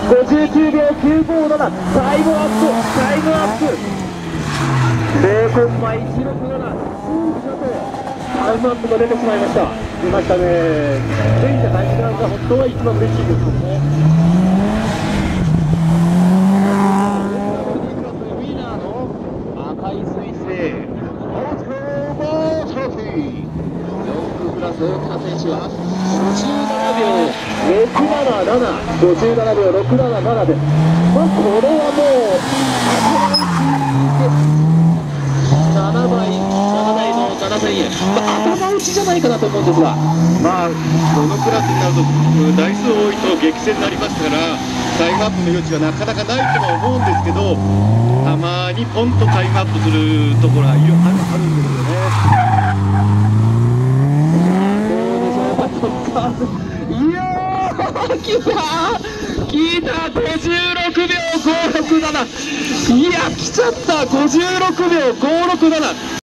59秒957、タイムアップ、タイムアップ、0コンマ167、タイムアップが出てしまいました。出ましたね。ついたタイムダウンが本当は一番嬉しいですよね。ウィナーの赤い彗星、オートモートロフィー。4区プラス大きな選手は57秒677、57秒677です。まあこれはもう7倍、7台の7000円、頭打ちじゃないかなと思うんですが、 まあこのクラスになると台数多いと激戦になりますから、タイムアップの余地はなかなかないとは思うんですけど、たまにポンとタイムアップするところはあるんですよね。 いやー、来た56秒567、いや来ちゃった、56秒567。